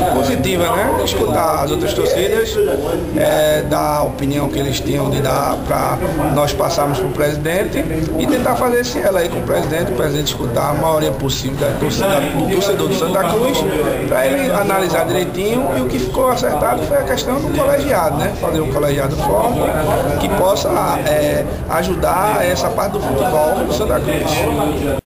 positiva, né? Escutar as outras torcidas, dar a opinião que eles tinham de dar para nós passarmos para o presidente e tentar fazer esse ela aí com o presidente escutar a maioria possível do torcedor do Santa Cruz, para ele analisar direitinho, e o que ficou acertado foi a questão do colegiado, né? Fazer um colegiado forte que possa ajudar essa parte do futebol do Santa Cruz.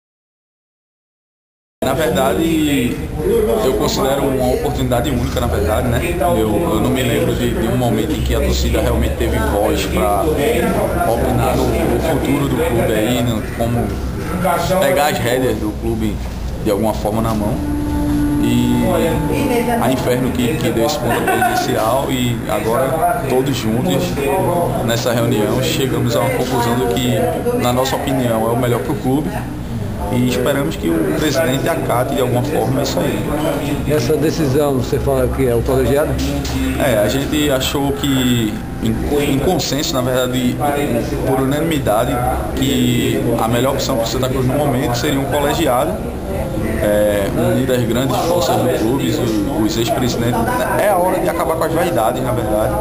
Na verdade, eu considero uma oportunidade única, na verdade, né? Eu não me lembro de um momento em que a torcida realmente teve voz para opinar no futuro do clube aí, né? Como pegar as rédeas do clube de alguma forma na mão. E a Inferno que deu esse pontapé inicial, e agora todos juntos nessa reunião chegamos a uma conclusão do que, na nossa opinião, é o melhor para o clube. E esperamos que o presidente acate de alguma forma isso aí. Essa decisão, você fala que é o colegiado? A gente achou que, em consenso, na verdade, por unanimidade, que a melhor opção para o Santa Cruz no momento seria um colegiado, unido às grandes forças do clube, os ex-presidentes. É a hora de acabar com as vaidades, na verdade,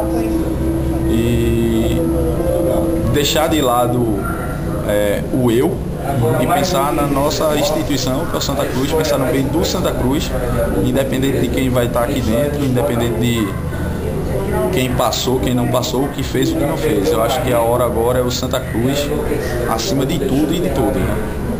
e deixar de lado o eu, e pensar na nossa instituição, que é o Santa Cruz, pensar no bem do Santa Cruz, independente de quem vai estar aqui dentro, independente de quem passou, quem não passou, o que fez, o que não fez. Eu acho que a hora agora é o Santa Cruz acima de tudo e de tudo, né?